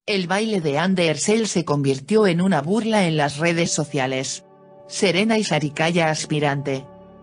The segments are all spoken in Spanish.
El baile de Andersel se convirtió en una burla en las redes sociales. Serena Isarikaya aspirante.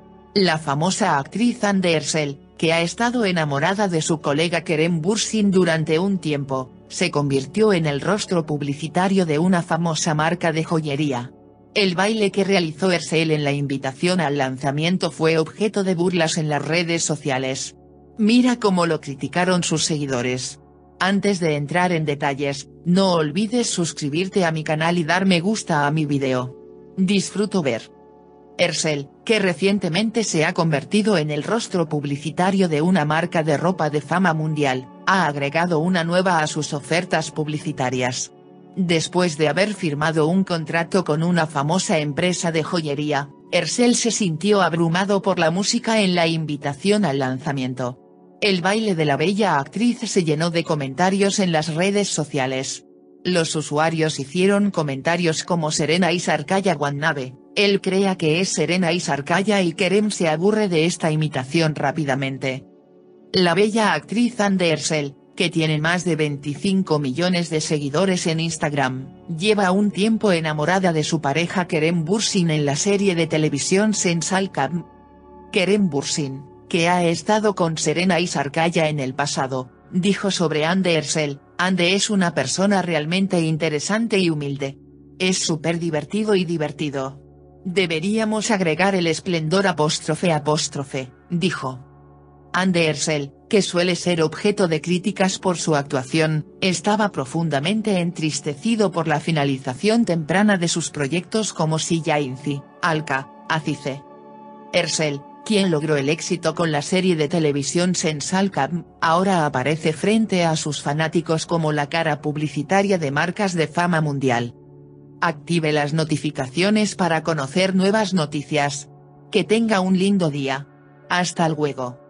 La famosa actriz Andersel, que ha estado enamorada de su colega Kerem Bürsin durante un tiempo, se convirtió en el rostro publicitario de una famosa marca de joyería. El baile que realizó Ersel en la invitación al lanzamiento fue objeto de burlas en las redes sociales. Mira cómo lo criticaron sus seguidores. Antes de entrar en detalles, no olvides suscribirte a mi canal y dar me gusta a mi video. Disfruto ver. Ersel, que recientemente se ha convertido en el rostro publicitario de una marca de ropa de fama mundial, ha agregado una nueva a sus ofertas publicitarias. Después de haber firmado un contrato con una famosa empresa de joyería, Ersel se sintió abrumado por la música en la invitación al lanzamiento. El baile de la bella actriz se llenó de comentarios en las redes sociales. Los usuarios hicieron comentarios como Serena Isarikaya Wannabe, él crea que es Serena Isarikaya y Kerem se aburre de esta imitación rápidamente. La bella actriz Andersel, que tiene más de 25 millones de seguidores en Instagram, lleva un tiempo enamorada de su pareja Kerem Bürsin en la serie de televisión Sensal Camp. Kerem Bürsin, que ha estado con Serena Isarikaya en el pasado, dijo sobre Andersel: Ande es una persona realmente interesante y humilde. Es súper divertido y divertido. Deberíamos agregar el esplendor apóstrofe, dijo. Andersel, que suele ser objeto de críticas por su actuación, estaba profundamente entristecido por la finalización temprana de sus proyectos como Silla Inci, Alka, Azize. Ersel, quien logró el éxito con la serie de televisión Sensal Camp, ahora aparece frente a sus fanáticos como la cara publicitaria de marcas de fama mundial. Active las notificaciones para conocer nuevas noticias. Que tenga un lindo día. Hasta luego.